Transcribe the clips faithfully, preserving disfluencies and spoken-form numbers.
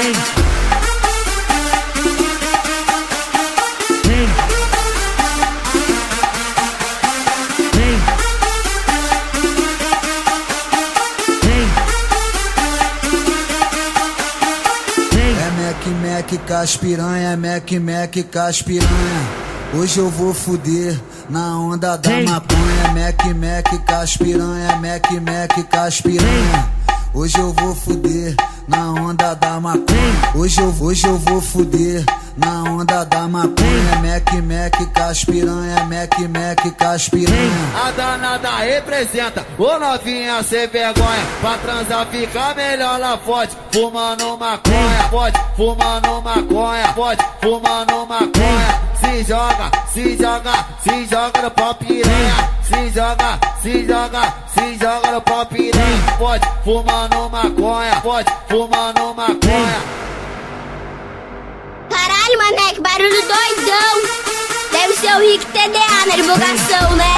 Mac, cas piranha, Mac, Mac, cas piranha. Hoje eu vou fuder na onda da maconha. Mac, Mac, cas piranha, Mac, Mac, cas piranha. Hoje eu vou fuder na onda da maconha. Hoje eu, hoje eu vou fuder na onda da maconha. Mac, Mac, cas piranha, Mac, Mac, cas piranha. A danada representa, ô novinha sem vergonha. Pra transar fica melhor lá forte, fumando maconha. Pode, fumando maconha, pode, fumando maconha. Se joga, se joga, se joga no pau piranha. Se joga, se joga, se joga no pau piranha. Pode, fumando maconha, pode, fumando maconha. Caralho, mané, que barulho doidão. Deve ser o Rick T D A na divulgação, né?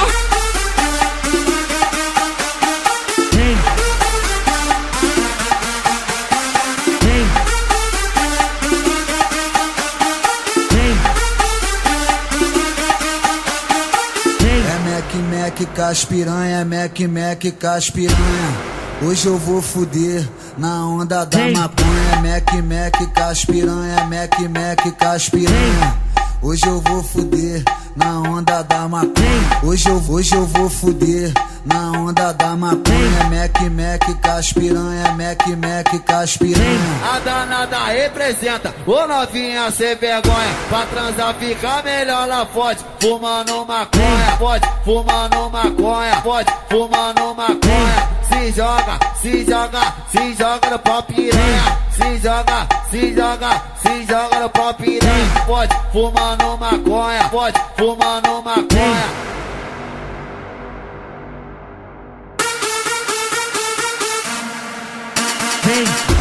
Mac, cas piranha, Mac, Mac, cas piranha. Hoje eu vou fuder na onda da maconha. Mac, Mac, cas piranha, Mac, Mac, cas piranha. Hoje eu vou fuder na onda da maconha. Hoje eu, hoje eu vou fuder na onda da maconha. Mac, Mac, cas piranha, Mac, Mac, cas piranha. A danada representa, ô novinha sem vergonha. Pra transar fica melhor lá forte, fumando maconha. Pode, fumando maconha, pode, fumando maconha. Se joga, se joga, se joga no pau piranha. Se joga, se joga, se joga no pau piranha. Pode, fumando maconha, pode, fumando maconha. Vem.